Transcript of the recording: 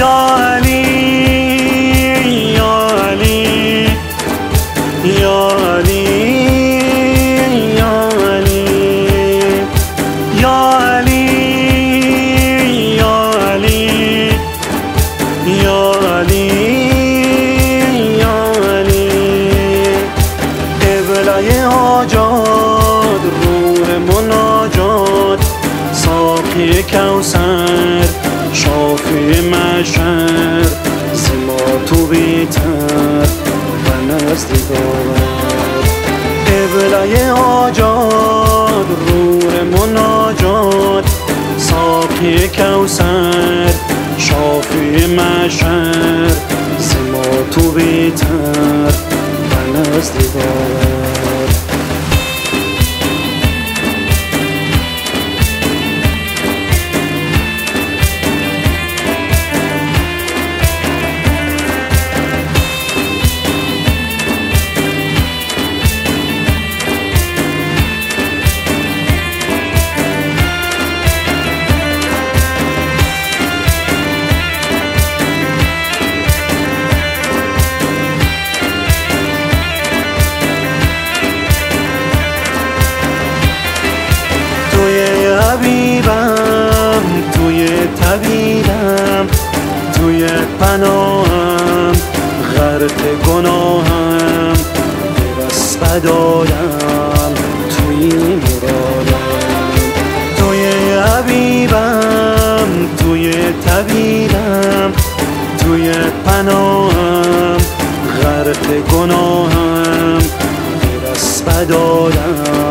علی یا علی یا علی یا علی یا علی یا علی یا علی یا علی قبله حاجات روح مناجات ساقی کوثر شافی محشر زما تو بیتر و نزد داور قبله حاجات روح مناجات ساقی کوثر شافی محشر زما تو بیتر و نزد داور حبیبم توی طویلم توی پناهم غرق گناهم دست بدایم توی مرادم توی حبیبم توی طویلم توی پناهم غرق گناهم دست بدایم